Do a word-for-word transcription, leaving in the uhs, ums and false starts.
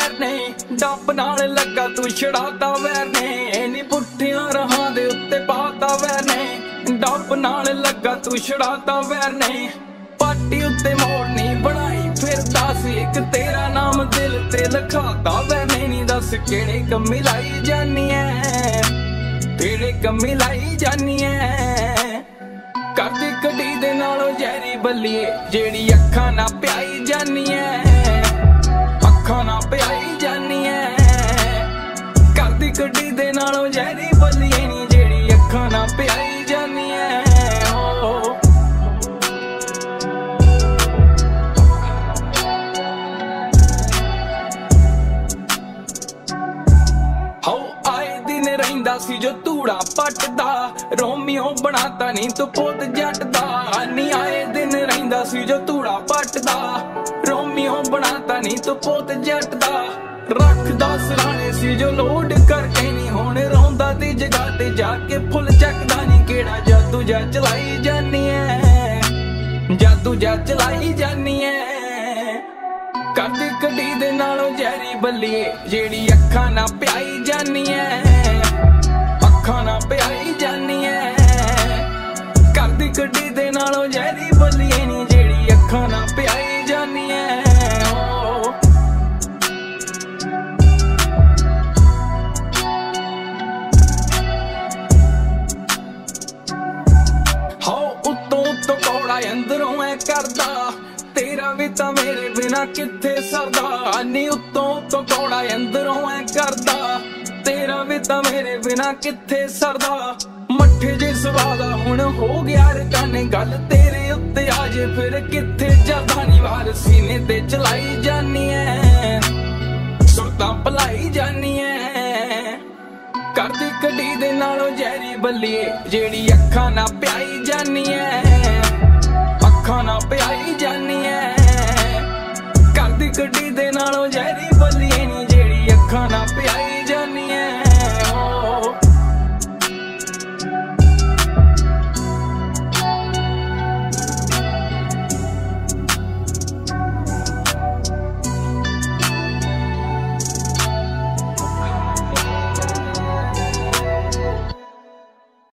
वैर ने डब नाल लगा तू छड़ाता वैर ने नी पुट्ठियां राहां दे उत्ते पाता वैर ने डब नाल लगा तू छड़ाता वैर ने पाटी उत्ते मोड़नी बनाई फिर दस एक तेरा नाम दिल ते लिखाता वैर ने नी दस केड़े कम्मी लाई जानी है तेरे कम्मी लाई जानी है करदी कड़ी दे नालों जहरी बल्लीए जेड़ी अखां ना प्याई जानी है अखां ना प्याई जानी है करदी कड़ी दे नालों जहरी बल्लीए नी जेड़ी अखां ना प्याई जानी है ओ हाउ आए दिन रहिंदा सी जो तूड़ा पटदा रोमियो बनाता नी तू पुत जट दा नी आए दिन रहिंदा सी जो तूड़ा पटदा रोमियो बनाता नी तू पुत जट दा रखदा सराणे सी जो लोड करके नी हुण रोंदा दी जगह ते जाके फुल चकदा नी केड़ा जादू जा चलाई जानी है जादू जा चलाई जानी है करदी कड़ी दे नालों जहरी बल्लीए जेड़ी अखां ना प्याई जानी है अखां ना प्याई जानी है करदी कड़ी दे नालों जहरी बल्लीए नी जेड़ी अखां ना प्याई जानी है ओ हाओ उत्तों उत्तों कौड़ा अंदरों ऐ करदा तेरा भी तां मेरे बिना किथे सरदा नी उत्तों उत्तों कौड़ा अंदरों ऐ करदा तेरा भी तां मेरे बिना किथे सरदा मट्ठे जे सवादा हुण हो गया रकाने गल तेरे उत्ते आजे फिर किथे चलदा नी वार सीने ते चलाई जानी है सुरतां भलाई जानी है करदी कड़ी दे नालों जहरी बल्लीए जेड़ी अखां ना प्याई जानी है